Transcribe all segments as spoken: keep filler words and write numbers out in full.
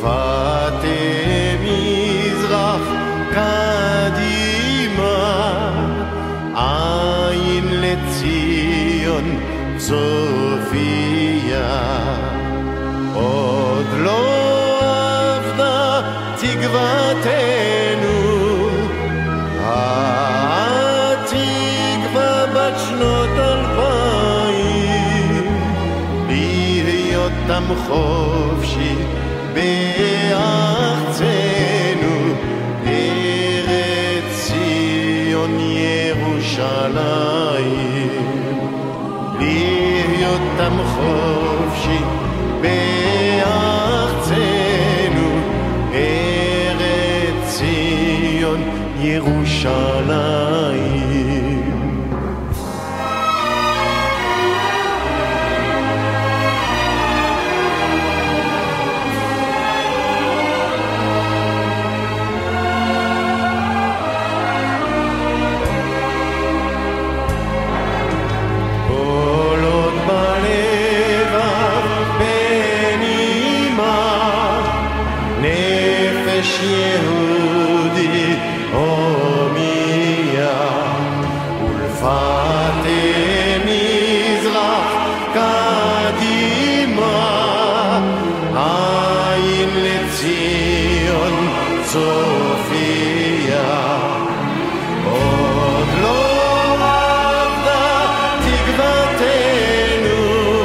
ולפתי מזרח קדימה, עין לציון צופיה. עוד לא עבדה תקוותנו, התקווה בת שנות אלפיים, להיות עם חופשי בארצנו, ארץ ציון ירושלים. להיות עם חופשי בארצנו, ארץ ציון ירושלים. יהודי הומיה, ולפתי מזרח קדימה, עין לציון צופיה. עוד לא עבדה תקוותנו,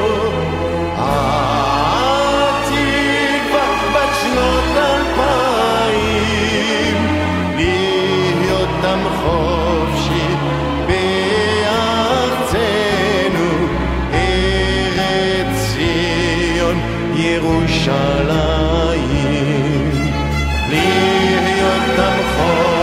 התקווה בת שנות אלפיים, עם חופשי בארצנו, ארץ ציון ירושלים. להיות עם חופשי